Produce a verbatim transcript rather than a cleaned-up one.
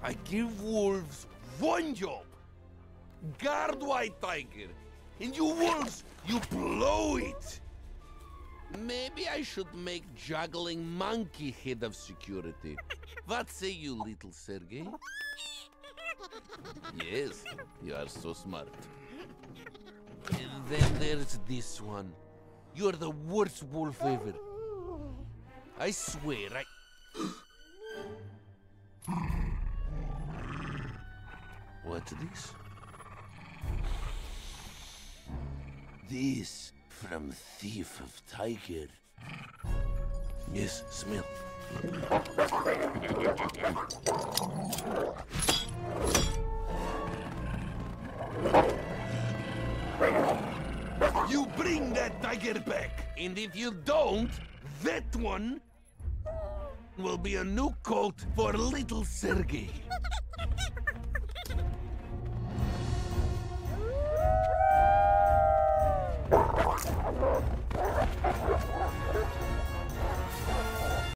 I give wolves one job. Guard White Tiger. And you wolves, you blow it. Maybe I should make juggling monkey head of security. What say you, little Sergey? Yes, you are so smart. And then there's this one. You're the worst wolf ever. I swear, I... What's this? This from Thief of Tiger. Yes, smell. You bring that tiger back, and if you don't, that one will be a new coat for little Sergey.